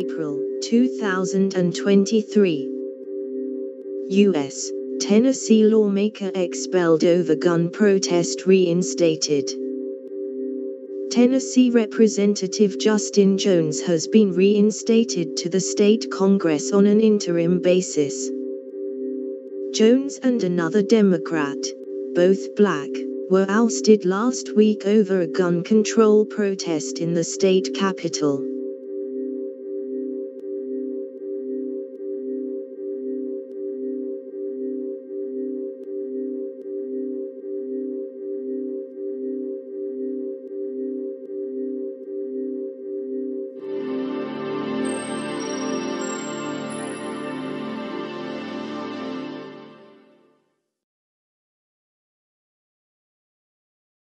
April 2023. U.S. Tennessee lawmaker expelled over gun protest reinstated. Tennessee Representative Justin Jones has been reinstated to the state Congress on an interim basis. Jones and another Democrat, both black, were ousted last week over a gun control protest in the state capitol.